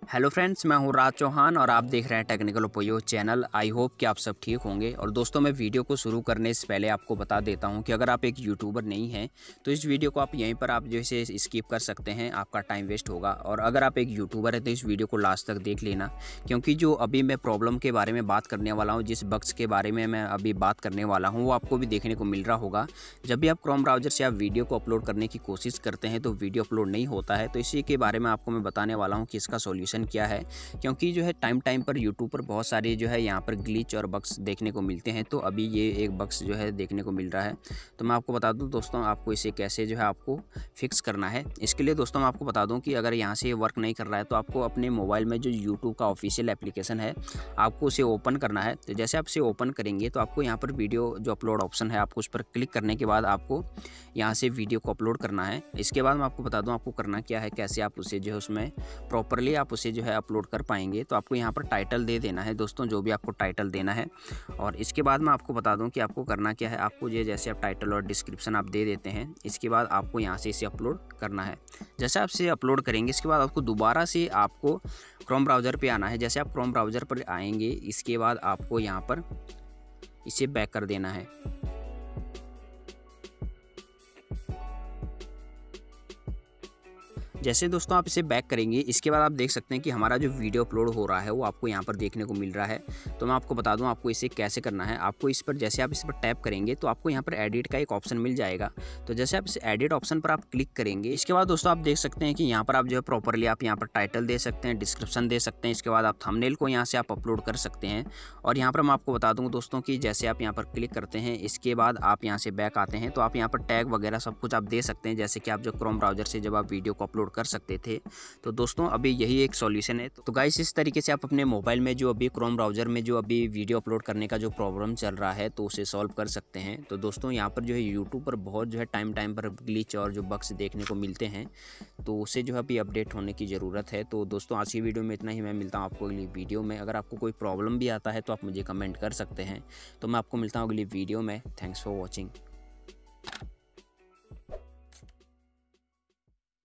Hello friends, मैं हूं राज चौहान और आप देख रहे हैं टेक्निकल उपयोग चैनल। आई होप कि आप सब ठीक होंगे। और दोस्तों, मैं वीडियो को शुरू करने से पहले आपको बता देता हूं कि अगर आप एक यूट्यूबर नहीं हैं तो इस वीडियो को आप यहीं पर आप जैसे स्किप कर सकते हैं, आपका टाइम वेस्ट होगा। और अगर आप एक यूट्यूबर है तो इस वीडियो को लास्ट तक देख लेना, क्योंकि जो अभी मैं प्रॉब्लम के बारे में बात करने वाला हूँ, जिस बग्स के बारे में मैं अभी बात करने वाला हूँ, वो आपको भी देखने को मिल रहा होगा। जब भी आप क्रोम ब्राउज़र से आप वीडियो को अपलोड करने की कोशिश करते हैं तो वीडियो अपलोड नहीं होता है। तो इसी के बारे में आपको मैं बताने वाला हूँ कि इसका सॉल्यूशन क्या है, क्योंकि जो है टाइम टाइम पर यूट्यूब पर बहुत सारे जो है यहाँ पर ग्लिच और बग्स देखने को मिलते हैं। तो अभी ये एक बग्स जो है देखने को मिल रहा है। तो मैं आपको बता दूं दोस्तों, आपको इसे कैसे जो है आपको फिक्स करना है। इसके लिए दोस्तों मैं आपको बता दूं कि अगर यहाँ से ये वर्क नहीं कर रहा है तो आपको अपने मोबाइल में जो यूट्यूब का ऑफिशियल एप्लीकेशन है, आपको उसे ओपन करना है। तो जैसे आप इसे ओपन करेंगे तो आपको यहाँ पर वीडियो जो अपलोड ऑप्शन है, आपको उस पर क्लिक करने के बाद आपको यहाँ से वीडियो को अपलोड करना है। इसके बाद मैं आपको बता दूँ आपको करना क्या है, कैसे आप उसे जो है उसमें प्रॉपरली आप उसे जो है अपलोड कर पाएंगे। तो आपको यहाँ पर टाइटल दे देना है दोस्तों, जो भी आपको टाइटल देना है। और इसके बाद मैं आपको बता दूं कि आपको करना क्या है। आपको ये जैसे आप टाइटल और डिस्क्रिप्शन आप दे देते हैं, इसके बाद आपको यहाँ से इसे अपलोड करना है। जैसे आप इसे अपलोड करेंगे इसके बाद आपको दोबारा से आपको क्रोम ब्राउज़र पे आना है। जैसे आप क्रोम ब्राउज़र पर आएंगे इसके बाद आपको यहाँ पर इसे बैक कर देना है। जैसे दोस्तों आप इसे बैक करेंगे इसके बाद आप देख सकते हैं कि हमारा जो वीडियो अपलोड हो रहा है वो आपको यहाँ पर देखने को मिल रहा है। तो मैं आपको बता दूं आपको इसे कैसे करना है। आपको इस पर जैसे आप इस पर टैप करेंगे तो आपको यहाँ पर एडिट का एक ऑप्शन मिल जाएगा। तो जैसे आप इस एडिट ऑप्शन पर आप क्लिक करेंगे इसके बाद दोस्तों आप देख सकते हैं कि यहाँ पर आप जो है प्रॉपरली आप यहाँ पर टाइटल दे सकते हैं, डिस्क्रिप्शन दे सकते हैं। इसके बाद आप थंबनेल को यहाँ से आप अपलोड कर सकते हैं। और यहाँ पर मैं आपको बता दूँ दोस्तों कि जैसे आप यहाँ पर क्लिक करते हैं इसके बाद आप यहाँ से बैक आते हैं तो आप यहाँ पर टैग वगैरह सब कुछ आप दे सकते हैं, जैसे कि आप जो क्रोम ब्राउज़र से जब आप वीडियो को अपलोड कर सकते थे। तो दोस्तों अभी यही एक सॉल्यूशन है। तो गाइस इस तरीके से आप अपने मोबाइल में जो अभी क्रोम ब्राउज़र में जो अभी वीडियो अपलोड करने का जो प्रॉब्लम चल रहा है तो उसे सॉल्व कर सकते हैं। तो दोस्तों यहाँ पर जो है यूट्यूब पर बहुत जो है टाइम पर ग्लिच और जो बग्स देखने को मिलते हैं, तो उसे जो है अभी अपडेट होने की ज़रूरत है। तो दोस्तों आज की वीडियो में इतना ही। मैं मिलता हूँ आपको अगली वीडियो में। अगर आपको कोई प्रॉब्लम भी आता है तो आप मुझे कमेंट कर सकते हैं। तो मैं आपको मिलता हूँ अगली वीडियो में। Thanks for watching.